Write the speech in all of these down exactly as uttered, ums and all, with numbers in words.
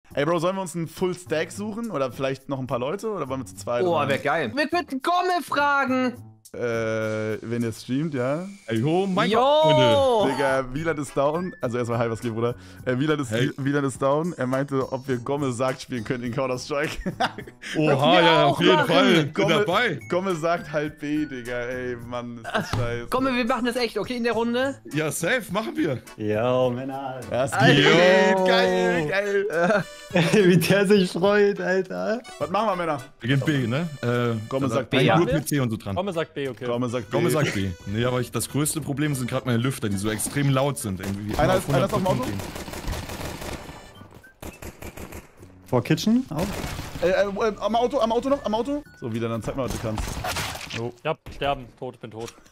Ey, Bro, sollen wir uns einen Full Stack suchen? Oder vielleicht noch ein paar Leute? Oder wollen wir zu zweit? Oh, wäre geil. Wir könnten Gomme fragen. Äh, wenn ihr streamt, ja. Ey, oh mein Yo. Gott, Digga, Wieland ist down. Also erstmal hi, was geht, Bruder? Äh, Wieland ist, Hey. Wieland ist down. Er meinte, ob wir Gomme sagt spielen können in Counter-Strike. Oha, ja, auch auf jeden machen. Fall. Bin Gomme, dabei. Gomme sagt halt B, Digga. Ey, Mann, ist das scheiße. Gomme, wir machen das echt, okay, in der Runde? Ja, safe, machen wir. Yo, Männer. Das Alter. geht. Geil, geil. Wie der sich freut, Alter. Was machen wir, Männer? Wir gehen B, ne? Äh, Gomme da- sagt da- B, Nur ja. P C und so dran. Komme sagt B, okay. Gomme sagt B. Gomme sagt B. Nee, aber ich, das größte Problem sind gerade meine Lüfter, die so extrem laut sind. Irgendwie Einer immer ist- einer ist auf dem Auto? gehen. Vor Kitchen, auch. Äh, äh, am Auto, am Auto noch, am Auto. So, wieder, dann zeig mal, was du kannst. So. Ja, sterben. Tot, bin tot.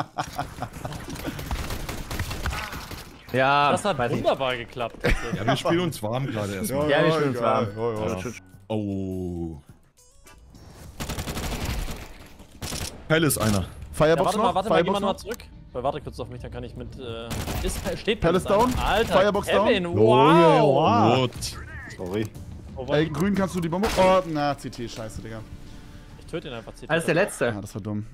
Ja, Das hat weiß ich. wunderbar geklappt. Ja, wir spielen uns warm gerade erstmal. Ja, wir spielen uns warm. Ja, ja. Oh. Hell ist einer. Ja, Firebox warte mal, noch? warte mal, geh mal Firebox nochmal noch? zurück. Weil warte kurz auf mich, dann kann ich mit. Äh, ist, steht Palace Palace down? Alter, Firebox down? Kevin, Junge, wow! wow. What? Sorry. Oh, war Ey, ich, grün kannst du die Bombe. Oh, na, C T, scheiße, Digga. ich töte ihn einfach. C T. Alles der Ja, Letzte. das war dumm.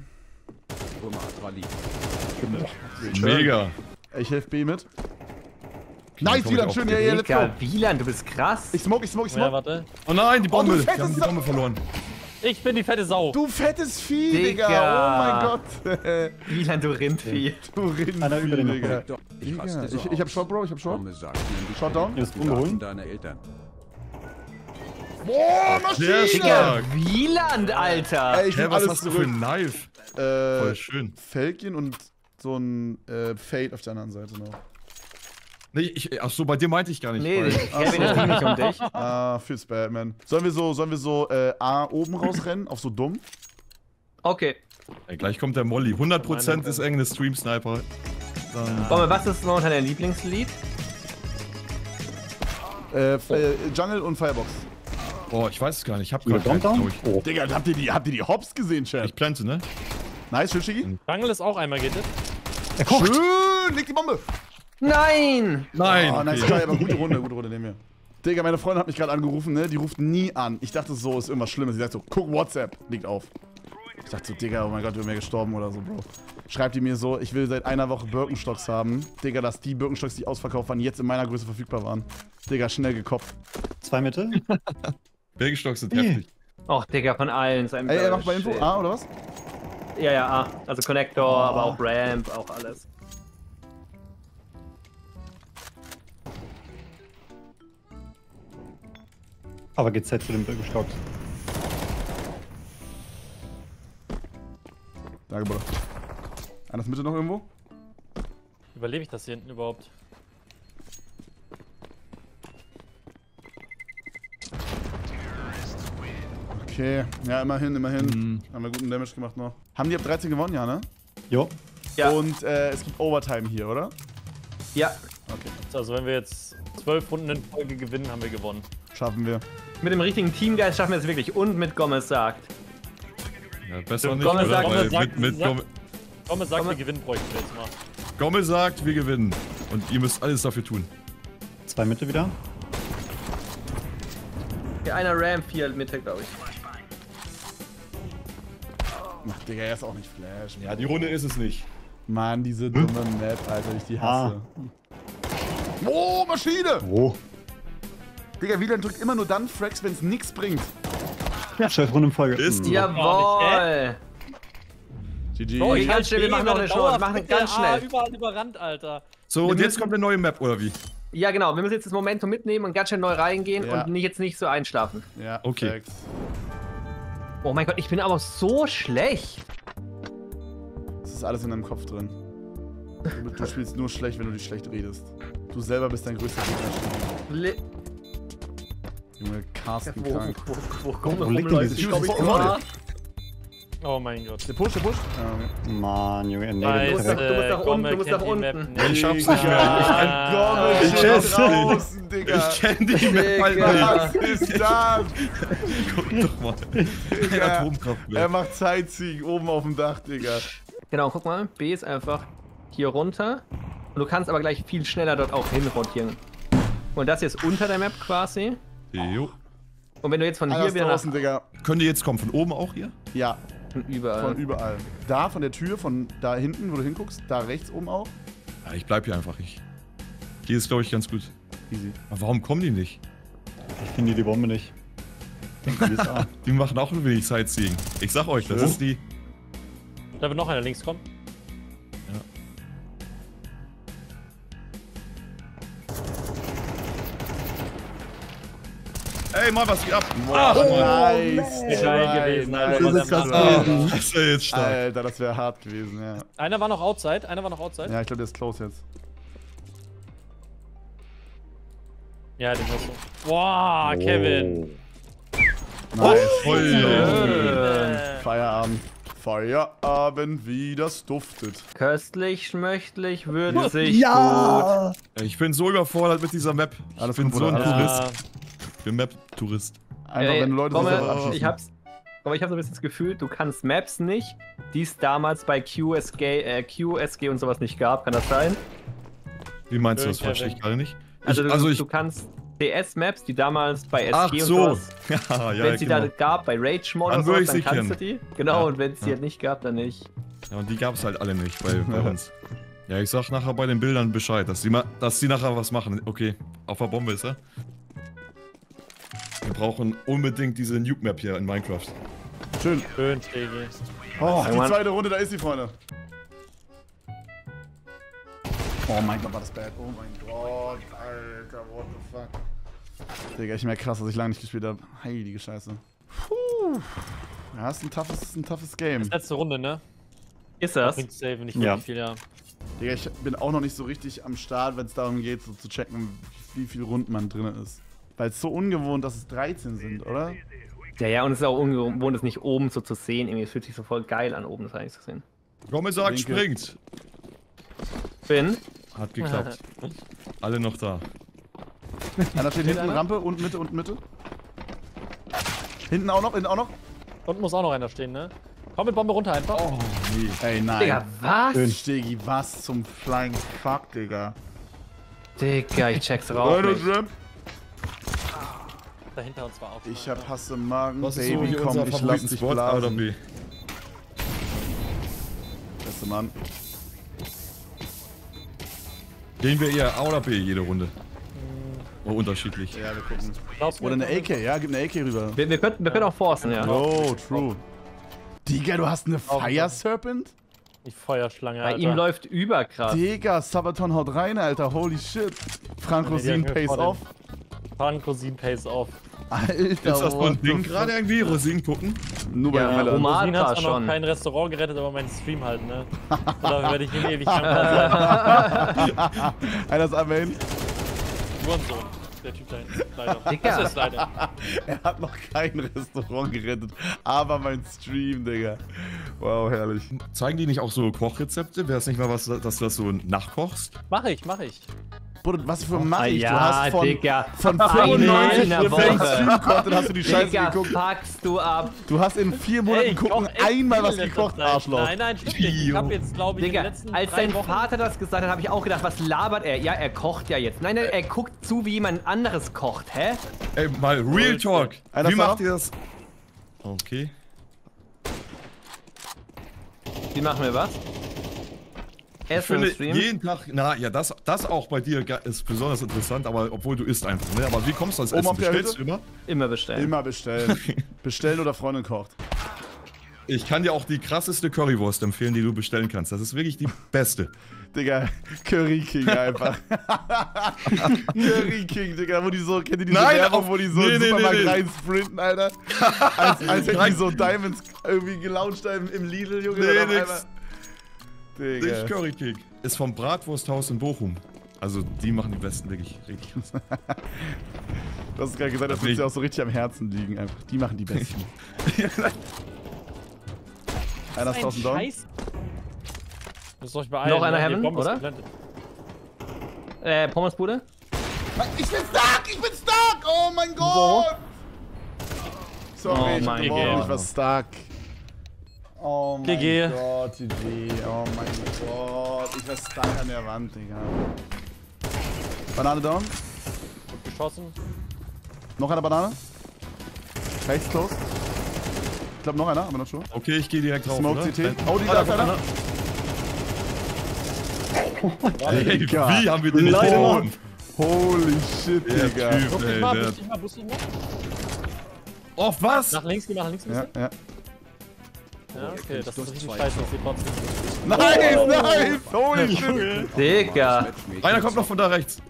Mega. Ey, ich helf B mit. Nice, komm ich Wieland, auch. schön, ja, ja, let's go. Digga, Wieland, du bist krass. Ich smoke, ich smoke, ich Ja, smoke. warte. Oh nein, die Bombe. Oh, du wir fettes haben die Sau. Bombe verloren. Ich bin die fette Sau. Du fettes Vieh, Digga. Digga. Oh mein Gott. Wieland, du Rindvieh. Du Rindvieh, Einer über den noch. Digga. Ich, Digga, raste so ich, ich hab aus. Shot, Bro, ich hab Shot. Komme sagt mir die Shot down. Ist Daten ungeholt. deiner Eltern. Boah, Sehr Maschine! stark. Wieland, Alter. Ey, ich Hä, nehm was alles hast du für zurück. ein Knife? Voll Äh, schön. Falcon und so ein äh, Fade auf der anderen Seite noch. Nee, ich, ach so, bei dir meinte ich gar nicht. Nee, weil- Kevin, das ging nicht um dich. Ah, fürs Batman. Sollen wir so, sollen wir so äh, A oben rausrennen, auf so dumm? Okay. Ey, gleich kommt der Molly. hundert Prozent ist irgendeine Stream-Sniper. Dann Gomme, was ist momentan dein Lieblingslied? Äh, F- äh, Jungle und Firebox. Boah, ich weiß es gar nicht. Ich hab Über gerade Downtown? glaube ich. Oh. Digga, habt ihr die, habt ihr die Hops gesehen, Chat? Ich plante, ne? Nice, schön, Schicki. Jungle ist auch einmal gehittet. Er kocht. Schön, leg die Bombe. Nein! Nein! Oh, nice okay. try, aber gute Runde, gute Runde, nehmen wir. Digga, meine Freundin hat mich gerade angerufen, ne? Die ruft nie an. Ich dachte so, ist irgendwas Schlimmes. Sie sagt so, guck WhatsApp, liegt auf. Ich dachte so, Digga, oh mein Gott, du wärst gestorben oder so, Bro. Schreibt die mir so, ich will seit einer Woche Birkenstocks haben. Digga, dass die Birkenstocks, die ausverkauft waren, jetzt in meiner Größe verfügbar waren. Digga, schnell gekopft. Zwei Mitte. Birkenstocks sind heftig. Och, Digga, von allen. So ein Ey, er macht bei Info Shit. A, oder was? Ja, ja, A. Also Connector, aber auch Ramp, auch alles. Aber G Z zu den Birkenstocks. Danke, Bruder. Einer ist Mitte noch irgendwo? Überlebe ich das hier hinten überhaupt? Okay, ja, immerhin, immerhin. Mhm. Haben wir guten Damage gemacht noch. Haben die ab dreizehn gewonnen, ja, ne? Jo. Ja. Und äh, es gibt Overtime hier, oder? Ja. Also wenn wir jetzt zwölf Runden in Folge gewinnen, haben wir gewonnen. Schaffen wir. Mit dem richtigen Teamgeist schaffen wir es wirklich. Und mit Gomez sagt. Ja, besser Stimmt, nicht, Gomme oder? sagt- Weil Gomme mit, sagt- mit sagt- Gomme, Komm, sagt, Komm. wir gewinnen bräuchten wir jetzt mal. Gomme sagt, wir gewinnen. Und ihr müsst alles dafür tun. Zwei Mitte wieder. Ja, einer Ramp, vier Mitte, glaube ich. Ach, Digga, er ist auch nicht Flash. Ja, die Runde ist es nicht. Mann, diese dumme Map, Alter, ich die hasse. Oh, Maschine! Oh. Digga, Wieland drückt immer nur dann Frags, wenn es nichts bringt. Ja, zwölf Runden in Folge. Ist Mhm. Jawohl! G G. Bro, Okay, ich ganz halt schnell, wir B, machen noch werde eine Chance, wir machen dauerhaft ganz mit der A schnell. Überall überrannt, Alter. So, Wir und jetzt müssen- kommt eine neue Map, oder wie? Ja, genau. Wir müssen jetzt das Momentum mitnehmen und ganz schnell neu reingehen Ja. und nicht jetzt nicht so einschlafen. Ja, Okay. Facts. Oh mein Gott, ich bin aber so schlecht. Das ist alles in deinem Kopf drin. Du, du spielst nur schlecht, wenn du dich schlecht redest. Du selber bist dein größter Gegner. Le Junge, Carsten wo, krank. wo, wo, wo kommen Wo liegt denn Leute? dieses Ich glaub, ich Schuss? komme Oh mein Gott. Der Push, der Push. Ja, okay. Mann, Junge, nee, Nice, das ist du musst nach äh, unten, du musst Gomme nach kennt die Map unten. nicht. Ich schaff's nicht mehr. Ah. Gomme, Ich ich weiß draußen, Digga. Ich kenn die Map halt Digga. nicht. Was ist das? Guck doch mal. Ein Ja. Er Atomkraftwerk. macht Sightseeing oben auf dem Dach, Digga. Genau, guck mal. B ist einfach hier runter. Und du kannst aber gleich viel schneller dort auch hin rotieren. Und das hier ist unter der Map quasi. Jo. Und wenn du jetzt von Einer hier ist wieder draußen, nach Digga. Können die jetzt kommen? Von oben auch hier? Ja, von überall. von überall. Da, von der Tür, von da hinten, wo du hinguckst, da rechts oben auch. Ja, ich bleib hier einfach. Ich. Hier ist, glaube ich, ganz gut. Easy. Aber warum kommen die nicht? Ich finde die Bombe nicht. Die ist A. Die machen auch ein wenig Sightseeing. Ich sag euch, das Schön. ist die. Da wird noch einer links kommen. Ey, mal was geht ab. Ach, Mann. nice. Ist geil gewesen, Alter. Das Was ist er krass. macht. Ah, das ist ja jetzt stark. Alter, das wäre hart gewesen, ja. Einer war noch outside, einer war noch outside. Ja, ich glaube, der ist close jetzt. Ja, den hast du. Boah, Kevin. Nice. Ui. Äh, Feierabend. Feierabend, wie das duftet. Köstlich, schmöchtlich, würzig, Ja! Ich bin so überfordert mit dieser Map. Ich Alles bin gut, so ein Bruder. Tourist. ja. Ich bin Map-Tourist. Einfach, Ey, wenn Leute komm, sich einfach äh, abschießen. ich hab's. Aber ich habe so ein bisschen das Gefühl, du kannst Maps nicht, die es damals bei Q S G, äh, Q S G und sowas nicht gab. Kann das sein? Wie meinst du das? Schön, Verstehe ich Kevin. gerade nicht. Also, ich, du, also ich, du kannst D S-Maps, die damals bei S G ach und so. sowas, Ja, ja, wenn es die genau. da gab, bei Rage Mod Dann oder würde sowas, ich dann sie kannst kennen. du die. Genau, Ja, und wenn es die ja. halt nicht gab, dann nicht. Ja, und die gab es halt alle nicht bei, bei uns. Ja, ich sag nachher bei den Bildern Bescheid, dass die, ma dass die nachher was machen. Okay, auf der Bombe ist er. Wir brauchen unbedingt diese Nuke-Map hier in Minecraft. Schön. Schön, Stegi. Oh, die Mann. zweite Runde, da ist sie, Freunde. Oh mein Gott, war das bad. Oh mein Gott, Alter, what the fuck. Digga, ich merke krass, dass ich lange nicht gespielt habe. Heilige Scheiße. Puh. Ja, ist ein toughes, ist ein toughes Game. Letzte Runde, ne? Ist das? Bringt safe nicht Ja. wirklich viel, ja. Digga, ich bin auch noch nicht so richtig am Start, wenn es darum geht, so zu checken, wie viele Runden man drin ist. Weil es so ungewohnt, dass es dreizehn sind, oder? Ja, ja, und es ist auch ungewohnt, es nicht oben so zu sehen. Irgendwie, es fühlt sich so voll geil an, oben das eigentlich zu sehen. Kommissar Linke. springt. Bin. Hat geklappt. Alle noch da. Einer steht hinten, einer? Rampe und Mitte und Mitte. Hinten auch noch, hinten auch noch. Unten muss auch noch einer stehen, ne? Komm mit Bombe runter einfach. Oh, nee. Ey, nein. Digga, was? Schön. Stegi, was zum Flying Fuck, Digga. Digga, ich check's raus. Leute, nicht. Ramp. Dahinter uns war auch. Ich hab Hass im Magen, Was ist so Baby, hier komm, unser ich lass dich Favoritenspot? A oder blasen. B? Beste Mann. Gehen wir eher A oder B jede Runde? Oh, unterschiedlich. Ja, wir gucken. Glaubst du Oder mir? eine A K, ja, gib eine A K rüber. Wir, wir, könnten, wir können auch forcen, ja. Oh, true. Digga, du hast eine Auch Fire was. Serpent? Die Feuerschlange, Bei Alter. ihm läuft überkrass. Digga, Sabaton haut rein, Alter. Holy shit. Frank Nee, die Rosin haben wir pays vor dem- off. Frankosin pays off. Alter, Ist das so ein what the Ding fuck? gerade irgendwie? Rosinen gucken? Nur bei Ja, Melon. Roman- Rosin war hat zwar schon. noch kein Restaurant gerettet, aber meinen Stream halt, ne? Da werde ich ihn ewig dankbar sein. Einer ist am Main. Nur ein Sohn. Der Typ da hinten. Leider. Digga. Das ist leider. Er hat noch kein Restaurant gerettet, aber mein Stream, Digga. Wow, herrlich. Zeigen die nicht auch so Kochrezepte? Wäre es nicht mal was, dass du das so nachkochst? Mach ich, mach ich. Bruder, was für mach Ah, ich? ja, du hast von, Digga. von Eine fünfundneunzig in der Prozent Woche. Stream-Content hast du die Scheiße Digga, geguckt. packst du ab. Du hast in vier Monaten Ey, ich gucken koch echt einmal was viel in gekocht, letzter Zeit. Arschloch. Nein, nein, stimmt nicht. Ich hab jetzt, glaube ich, in Digga, den letzten als drei dein Wochen... Vater das gesagt hat, habe ich auch gedacht, was labert er? Ja, er kocht ja jetzt. Nein, nein, er guckt zu, wie jemand anderes kocht. Hä? Ey, mal Real Bullshit. Talk. Einer Wie ist da macht noch? ihr das? Okay. Wie machen wir was? Ich Essen im finde Stream? jeden Tag, na ja, das, das auch bei dir ge- ist besonders interessant, aber obwohl du isst einfach, ne? Aber wie kommst du ans Oben Essen? auf der Bestellst du Hütte? immer? Immer bestellen. Immer bestellen. Bestellen oder Freundin kocht. Ich kann dir auch die krasseste Currywurst empfehlen, die du bestellen kannst. Das ist wirklich die beste. Digga, Curry King einfach. Curry King, Digga, wo die so, kennt ihr diese Nein, Werbung, auf- wo die so nee, im nee, Supermarkt nee, nee. rein sprinten, Alter? Als, als hätten die so Diamonds irgendwie gelauncht im, im Lidl, Junge. Nee, und auf nix. einmal- Digga. Nicht Curry King. Ist vom Bratwursthaus in Bochum. Also die machen die besten wirklich richtig krass. Du hast gerade gesagt, das wird dir auch so richtig am Herzen liegen. Einfach. Die machen die besten. Einer ist draußen down. Scheiß. Müsst euch beeilen. Noch einer ne? Die Heaven, Bombe ist oder? geplantet. Äh, Pommesbude? Ich bin stuck! Ich bin stuck! Oh mein Gott! Sorry, Oh ich hab mein gewonnen, Gott. ich war stuck. Oh mein G G. Gott, G G. Oh mein Gott. Ich war stuck an der Wand, Digga. Banane down. Gut geschossen. Noch eine Banane. Rechts close. Ich glaube noch einer, aber noch schon. Okay, ich gehe direkt drauf. Smoke oder? C T. Oh, die da ist einer. Ey, Digga. wie haben wir den nicht Leider. getroffen? Holy shit, Der Digga. Typ, Boost dich ey, mal, der... boost dich mal, boost dich mal. Oh, was? Nach links gehen, nach links gehen. Ja, ja. Ja, okay, das ist richtig scheiße, dass sie trotzdem. Nice, nice. Holy shit. Digga. Einer kommt noch von da rechts.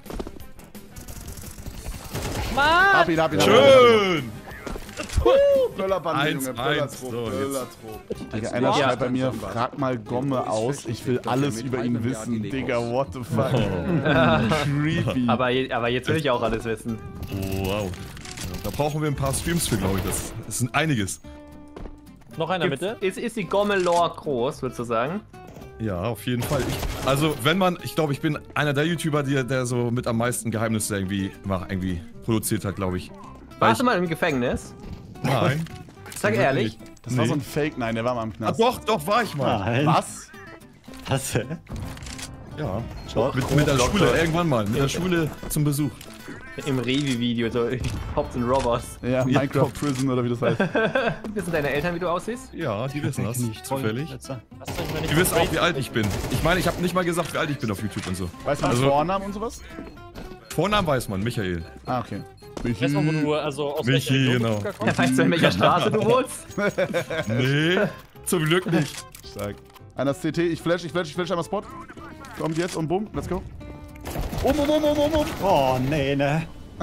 Mann! Hab ihn, hab ihn, hab ihn. Schön! Böllerbande, Eins, Junge. eins. Böllertrupp, So, jetzt. Böllertrupp. Digga, einer Ja. schreibt bei mir, frag mal Gomme aus, ich will alles über ihn wissen. Digga, what the fuck. Creepy. Aber, je- aber jetzt will ich auch alles wissen. Oh, wow. Da brauchen wir ein paar Streams für, glaube ich. Das, das sind einiges. Noch einer Gibt's- Mitte. Ist, ist die Gomme-Lore groß, würdest du sagen? Ja, auf jeden Fall. Ich, also, wenn man, ich glaube, ich bin einer der YouTuber, die, der so mit am meisten Geheimnisse irgendwie, mach, irgendwie produziert hat, glaube ich. Weil Warst du ich, mal im Gefängnis? Nein. Sag ehrlich. Das war Nee. so ein Fake, nein, der war mal im Ah, Knast. doch, doch, war ich mal. Nein. Was? Was? hä? Ja. Doch. Mit, mit der Grob- Schule, Doktor. irgendwann mal. Mit der Schule zum Besuch. Im Revi-Video, so Hobbs und Robbers. Ja, Minecraft Prison oder wie das heißt. Wissen deine Eltern, wie du aussiehst? Ja, die wissen das. Nicht. Zufällig. Jetzt, Hast du nicht mal nicht Die wissen auch, wie alt ich bin. Ich meine, ich habe nicht mal gesagt, wie alt ich bin auf YouTube und so. Weißt du Also- also, Vornamen und sowas? Vornamen weiß man, Michael. Ah, okay. Weißt du, wo du also aus Michi, welcher Region genau. du sogar kommst? Weißt du, in welcher Straße du wohnst? Nee, zum Glück nicht. Stark. Einer ist C T, ich flash, ich flash, ich flash einmal Spot. Kommt jetzt und bumm, let's go. Um, um, um, um, um, um. Oh, nee, ne?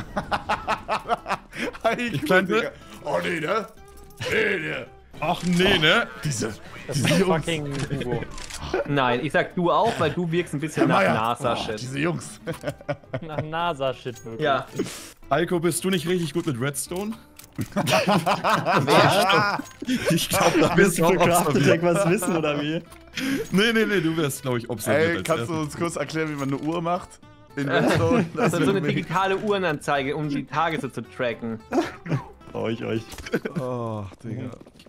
Ich könnte- Oh, nee, ne? Nee, ne? Ach nee, ne? Diese, Das diese ist Jungs. fucking Hugo. Nein, ich sag du auch, weil du wirkst ein bisschen nach Meier. Oh, NASA-Shit. diese Jungs. Nach NASA-Shit wirklich. Ja. Alko, bist du nicht richtig gut mit Redstone? Wer? Ich glaube, da Willst bist du du für auch Crafttech observiert. was wissen, oder wie? Nee, nee, nee, du wirst, glaube ich, observiert. Ey, als kannst du erstes. uns kurz erklären, wie man eine Uhr macht? In Redstone? Das ist so wär eine mega- digitale Uhrenanzeige, um die Tage so zu tracken. Euch, euch. Oh, Digga.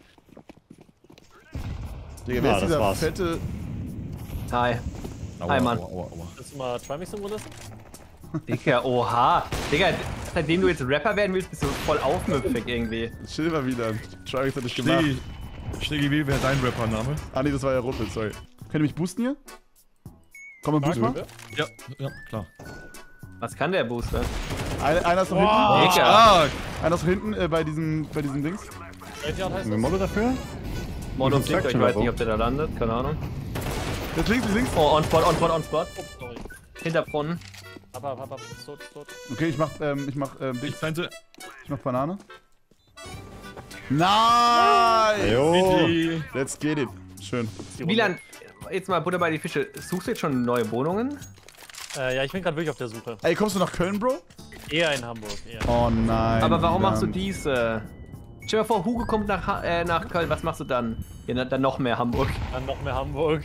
Digga, wer Ja, ist das dieser war's. fette... Hi. Aua, Hi, Mann. aua, aua, aua. Willst du mal Trimix umrüsten? Digga, oha. Digga, seitdem du jetzt Rapper werden willst, bist du voll aufmüpfig irgendwie. Chill mal wieder. Travis hat nicht gemacht. Stegi, Stegi, wie wäre dein Rappername? Ah, nee, das war ja Ruppel, sorry. Könnt ihr mich boosten hier? Komm mal, boost mal. Ja, ja, klar. Was kann der Booster? Einer, einer ist noch Wow. hinten. Digga. Stark! Einer ist noch hinten äh, bei diesem, bei diesem Dings. Welche Art heißt Haben wir das? Motto dafür? Mono Ich fliegt, sag ich schon, weiß warum. nicht, ob der da landet, keine Ahnung. Jetzt links, links. Oh, on spot, on spot, on spot. Oh, sorry. Hinter Brunnen. Ab, ab, ab, ab. Ist tot, ist tot. Okay, ich mach, ähm, ich mach, ähm, Ich Dings. plante. Ich mach Banane. Nice! Jo. Michi. Let's get it. Schön. Die Runde. Wieland, jetzt mal Butter bei die Fische. Suchst du jetzt schon neue Wohnungen? Äh, ja, ich bin gerade wirklich auf der Suche. Ey, kommst du nach Köln, Bro? Eher in Hamburg, eher. Oh nein. Aber warum Wieland. machst du diese? Stell dir vor, Hugo kommt nach, Ha- äh, nach Köln, was machst du dann? Ja, na- dann noch mehr Hamburg. Dann noch mehr Hamburg.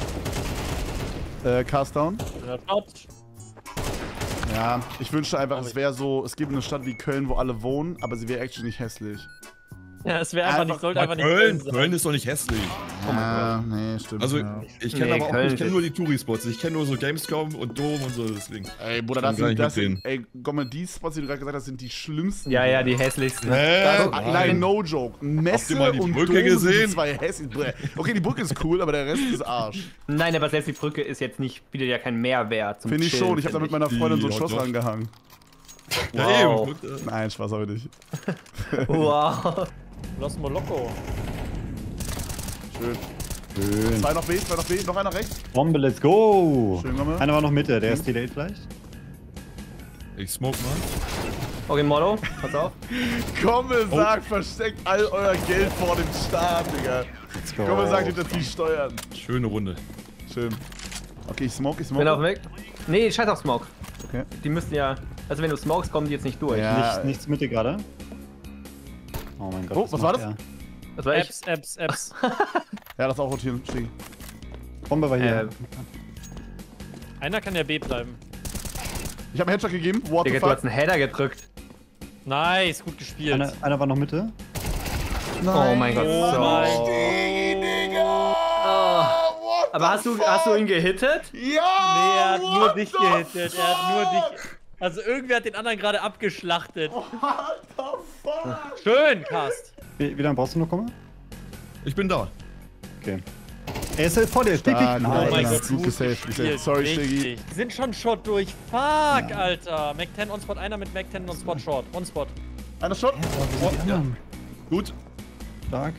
Äh, Cast down? In der Stadt. Ja, ich wünschte einfach, Glaub es ich. wäre so, es gibt eine Stadt wie Köln, wo alle wohnen, aber sie wäre actually nicht hässlich. Ja, es wäre einfach, Einfach- nicht, sollte Ja, einfach nicht Köln, sein. Köln ist doch nicht hässlich. Ah, nee, stimmt. Also, ja. ich kenne Nee, aber auch, Köln ich ist kenne nur die Touri-Spots. Ich kenne nur so Gamescom und Dom und so, deswegen. Ey, Bruder, Kann das gar sind, nicht das sind, mitreden. ey, guck mal, die Spots, die du gerade gesagt hast, sind die schlimmsten. Ja, ja, die hässlichsten. Hä? Das, nein, no joke. Messe ihr mal die und Brücke Dom sind gesehen? die zwei hässlichen. Okay, die Brücke ist cool, aber der Rest ist Arsch. Nein, aber selbst die Brücke ist jetzt nicht, bietet ja keinen Mehrwert zum Finde ich Chillen, schon, ich habe da mit find meiner Freundin so ein Ja, Schloss doch. rangehangen. Ja, Wow. eben. Guckt, äh, Nein, Spaß habe ich nicht. ich. Wow. Los Moloko. Schön. Schön. Zwei noch B, zwei noch B, noch einer rechts. Bombe, let's go. Schön, Gomme. Einer war noch Mitte, der ist delayed vielleicht. Ich smoke mal. Okay, Motto, pass auf. Komme sagt, versteckt all euer Geld vor dem Staat, Digga. Let's go. Komme sagt, hinter die Steuern. Schöne Runde. Schön. Okay, ich smoke, ich Bin auf smoke. dem Weg. Nee, scheiß auf Smoke. Okay. Die müssten ja. Also wenn du smokest, kommen die jetzt nicht durch. Ja. Nichts, nichts Mitte gerade. Oh mein Gott. Oh, was war macht das? er? Das war ich. Apps, Apps, Apps. Ja, das auch rotieren, Stegi. Bombe war hier. Äh, Einer kann ja B bleiben. Ich habe einen Headshot gegeben. What Digga, the du fuck? hast einen Header gedrückt. Nice, gut gespielt. Einer, einer war noch Mitte. Oh mein Gott. Oh so. mein Stegi, Digga! Oh. What Aber the hast du, fuck? hast du ihn gehittet? Ja! Nee, er hat nur what dich the gehittet. Er hat nur dich. fuck? Also irgendwer hat den anderen gerade abgeschlachtet. What the fuck? Schön, Cast. Wie, wie lange brauchst du noch, Kummer? Ich bin da. Okay. Er ist vor dir, Sticky. Stark, Oh mein Alter. Gott, Gut gesaved, gesaved. Sorry, Stiggy. Richtig. Die sind schon Shot durch. Fuck, Alter. Mac zehn on Spot, einer mit Mac zehn on Spot Short. On Spot. Einer Shot? Oh, ja. Gut. Stark.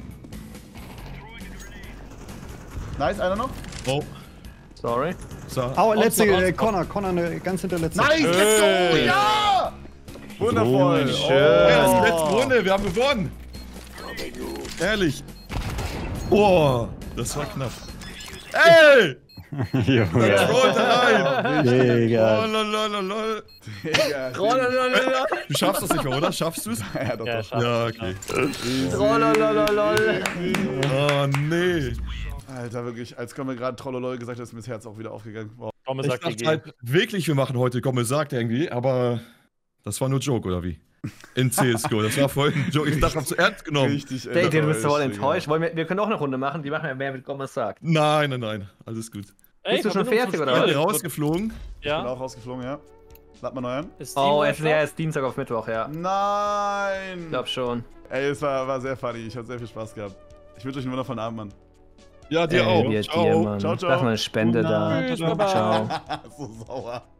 Nice, einer noch? Oh. Sorry. So. Au, letzte, On Spot, on äh, Spot. Connor, Connor, eine ganz hinterletzte. Nice, let's go! Schön. Ja! Wundervoll. Schön. Ja, das ist Oh. die letzte Runde, wir haben gewonnen. Ehrlich. Oh, das war knapp. Ey! Junge. Rollt rein! Oh, Digga. lolololol. Digga. Du schaffst das sicher, oder? Schaffst du es? Ja, doch, Ja, doch. schaff. Ja, okay. Trollolololol. Oh, nee. Alter, wirklich, als Komme gerade Trollolol gesagt hat, ist mir das Herz auch wieder aufgegangen. Wow. Komme, Ich sagt dachte G G. halt wirklich, wir machen heute Komme sagt irgendwie, aber das war nur Joke, oder wie? In C S G O, das war vorhin ein Joke. Ich dachte, hab's zu ernst genommen. Richtig Ey, du bist voll enttäuscht, enttäuscht. Wollen wir, wir können auch eine Runde machen, die machen wir mehr mit Gomez sagt. Nein, nein, nein, alles gut. Bist du schon Verbindung fertig, zum oder Ich Spiel. bin rausgeflogen. Ich bin Ja. auch rausgeflogen, ja. Lad mal neu an. Ist Steam Oh, neu es ist, ja, drauf? es ist Dienstag auf Mittwoch, ja. Nein! Ich glaub schon. Ey, es war, war sehr funny. Ich hatte sehr viel Spaß gehabt. Ich wünsche euch einen wundervollen Abend, Mann. Ja, dir Ey, auch. wir Ciao. dir, Mann. Ciao, ciao. Lass mal eine Spende da. Tschüss, Baba. Ciao. so sauer.